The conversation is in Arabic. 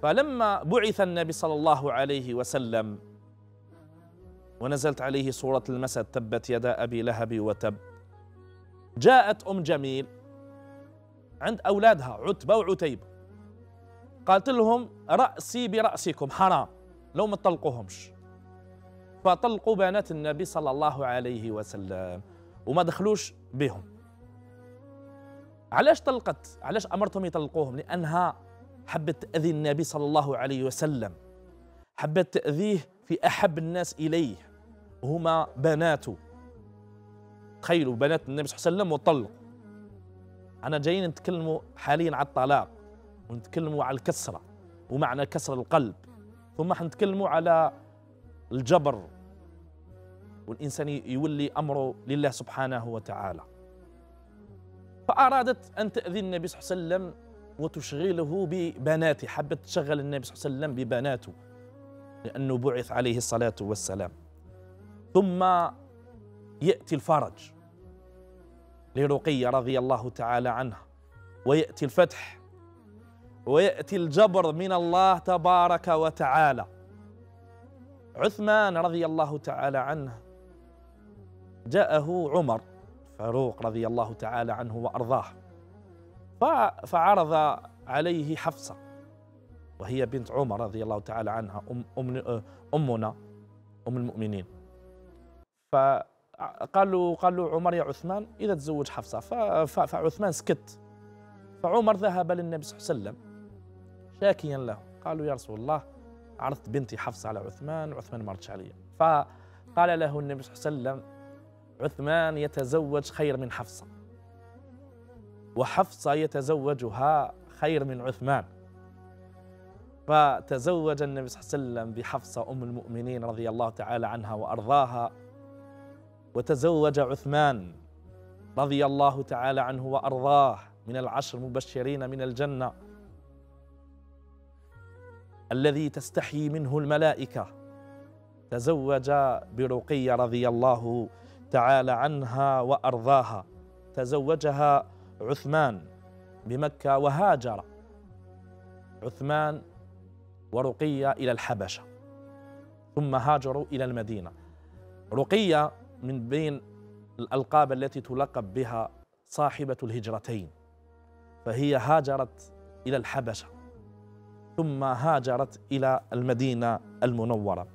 فلما بعث النبي صلى الله عليه وسلم ونزلت عليه سورة المسد تبت يدا أبي لهب وتب، جاءت أم جميل عند أولادها عتبة وعتيبة، قالت لهم رأسي برأسكم حرام، لو ما تطلقوهمش. فطلقوا بنات النبي صلى الله عليه وسلم وما دخلوش بهم. علاش طلقت؟ علاش أمرتهم يطلقوهم؟ لأنها حبت تأذي النبي صلى الله عليه وسلم، حبت تأذيه في أحب الناس إليه وهما بناته. تخيلوا بنات النبي صلى الله عليه وسلم وطلقوا. أنا جايين نتكلموا حاليا على الطلاق، ونتكلموا على الكسرة ومعنى كسر القلب، ثم حنتكلموا على الجبر والإنسان يولي أمره لله سبحانه وتعالى. فأرادت أن تأذي النبي صلى الله عليه وسلم وتشغله ببناته، حبت تشغل النبي صلى الله عليه وسلم ببناته لأنه بعث عليه الصلاة والسلام. ثم يأتي الفرج لرقية رضي الله تعالى عنها، ويأتي الفتح، ويأتي الجبر من الله تبارك وتعالى. عثمان رضي الله تعالى عنه جاءه عمر فاروق رضي الله تعالى عنه وأرضاه، فعرض عليه حفصة وهي بنت عمر رضي الله تعالى عنها أمنا أم المؤمنين. فقالوا عمر يا عثمان إذا تزوج حفصة، فعثمان سكت. فعمر ذهب للنبي صلى الله عليه وسلم شاكيا له، قالوا يا رسول الله عرضت بنتي حفصة على عثمان وعثمان ما ردش علي. فقال له النبي صلى الله عليه وسلم عثمان يتزوج خير من حفصة، وحفصة يتزوجها خير من عثمان. فتزوج النبي صلى الله عليه وسلم بحفصة أم المؤمنين رضي الله تعالى عنها وأرضاها، وتزوج عثمان رضي الله تعالى عنه وأرضاه من العشر المبشرين من الجنة الذي تستحيي منه الملائكة. تزوج برقية رضي الله تعالى عنها وأرضاها، تزوجها عثمان بمكة، وهاجر عثمان ورقية إلى الحبشة، ثم هاجروا إلى المدينة. رقية من بين الألقاب التي تلقب بها صاحبة الهجرتين، فهي هاجرت إلى الحبشة ثم هاجرت إلى المدينة المنورة.